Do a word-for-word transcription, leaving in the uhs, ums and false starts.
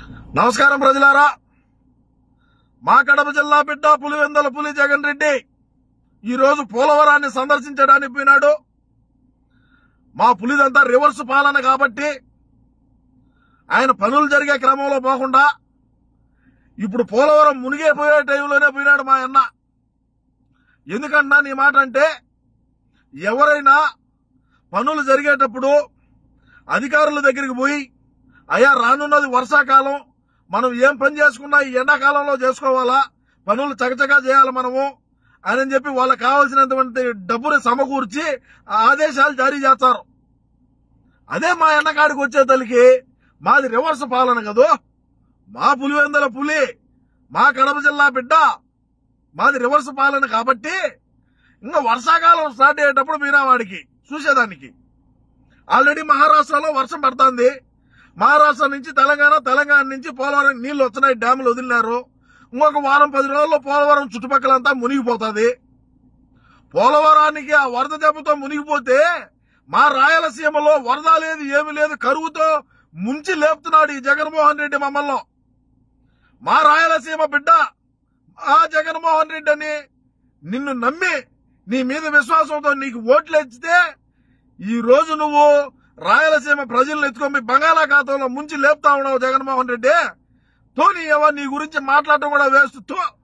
నమస్కారం ప్రజలారా. మా కడప జిల్లా బిడ్డ పులివెందుల పులి జగన్ రెడ్డి ఈరోజు పోలవరాన్ని సందర్శించడానికి పోయినాడు. మా పులిదంతా రివర్స్ పాలన కాబట్టి ఆయన పనులు జరిగే క్రమంలో పోకుండా ఇప్పుడు పోలవరం మునిగిపోయే టైంలోనే పోయినాడు మా అన్న. ఎందుకన్నా నీ మాట అంటే, ఎవరైనా పనులు జరిగేటప్పుడు అధికారుల దగ్గరికి పోయి, అయ్యా రానున్నది వర్షాకాలం, మనం ఏం పని చేసుకున్నా ఈ ఎండాకాలంలో చేసుకోవాలా, పనులు చకచకా చేయాలి మనము అని చెప్పి వాళ్ళకి కావాల్సినటువంటి డబ్బుని సమకూర్చి ఆదేశాలు జారీ చేస్తారు. అదే మా ఎండకాడికి వచ్చే తల్లికి మాది రివర్స్ పాలన కదూ. మా పులివెందుల పులి, మా కడప జిల్లా బిడ్డ, మాది రివర్స్ పాలన కాబట్టి ఇంకా వర్షాకాలం స్టార్ట్ అయ్యేటప్పుడు మీనా వాడికి చూసేదానికి. ఆల్రెడీ మహారాష్ట్రలో వర్షం పడుతుంది. మహారాష్ట్ర నుంచి తెలంగాణ, తెలంగాణ నుంచి పోలవరం నీళ్లు వస్తున్నాయి, డ్యాములు వదిలినారు. ఇంకొక వారం పది రోజుల్లో పోలవరం చుట్టుపక్కలంతా మునిగిపోతుంది. పోలవరానికి ఆ వరద దెబ్బతో మునిగిపోతే మా రాయలసీమలో వరద లేదు, ఏమి లేదు, కరువుతో ముంచి లేపుతున్నాడు ఈ జగన్మోహన్ రెడ్డి మమ్మల్ని. మా రాయలసీమ బిడ్డ ఆ జగన్మోహన్ రెడ్డి అని నిన్ను నమ్మి నీ మీద విశ్వాసంతో నీకు ఓట్లు ఇచ్చితే ఈ రోజు నువ్వు రాయలసీమ ప్రజలను ఎత్తుకొని బంగాళాఖాతంలో ముంచి లేపుతా ఉన్నావు జగన్మోహన్ రెడ్డి. తోని ఎవరు నీ గురించి మాట్లాడటం కూడా వేస్తూ